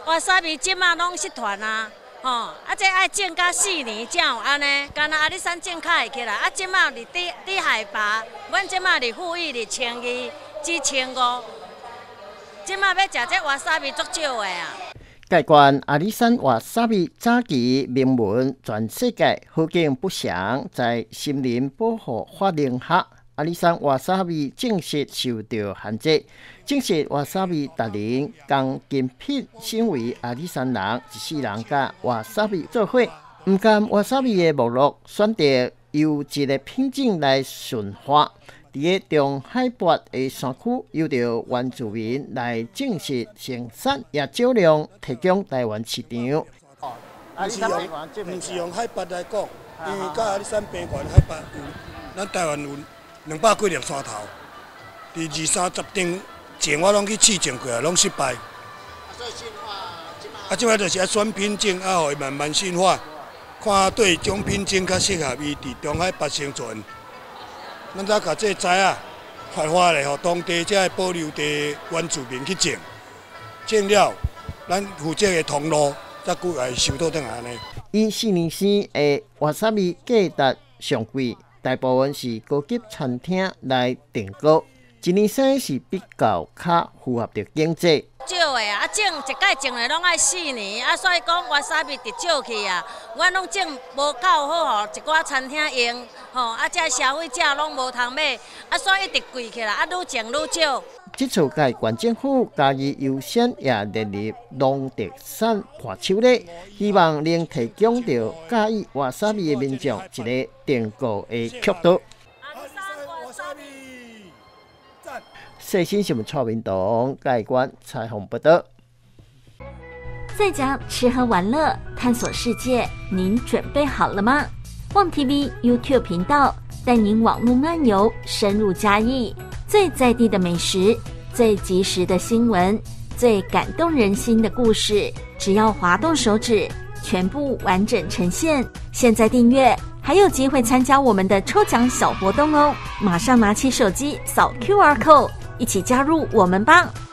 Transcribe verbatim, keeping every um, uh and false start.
哇沙米即马拢失传啊，吼、哦，啊这爱种到四年才有安尼，干那阿里山种较会起来，啊即马伫低低海拔，阮即马伫富裕伫千二至千五，即马要食这哇沙米足少的啊。 介关阿里山哇沙米早期名闻全世界，好景不详，在森林保护法令下，阿里山哇沙米正式受到限制。正式哇沙米达人将金品身为阿里山人，一世人甲哇沙米做伙，唔甘哇沙米的目录选择由一个品种来驯化。伫个中海拔的山区，由着原住民来正式生产，也少量提供台湾市场。 哦，不是用，不是用海拔来讲，因为甲阿里山平原海拔有，咱台湾有两百几粒山头，伫二三十顶前我拢去试种过，拢失败。 所以驯化， 啊，即摆就是爱选品种，啊，互伊慢慢驯化，看对种品种较适合伊伫中海拔生存。咱再甲这栽啊发发咧，互当地这保留地原住民去种，种了，咱负责的通路再过来收到倒来安尼。 以四年生的哇沙米价值上贵，大部分是高级餐厅来订购。一年生是比较较符合着经济。 少的啊，种一届种的拢爱四年，啊，所以讲哇沙米直少去啊。阮拢种无够好，互一寡餐厅用，吼，啊，这消费者拢无通买，啊，所以一直贵起来，啊，愈种愈少。 这次该县政府加以优先也列入农特产伴手礼，希望能提供到介意哇沙米的民众一个订购的渠道。细心新闻蔡明东介关采访报道。 在家吃喝玩乐探索世界，您准备好了吗？旺 T V YouTube 频道带您网络漫游，深入嘉义，最在地的美食，最及时的新闻，最感动人心的故事，只要滑动手指，全部完整呈现。现在订阅还有机会参加我们的抽奖小活动哦！马上拿起手机扫 Q R code。一起加入我们吧！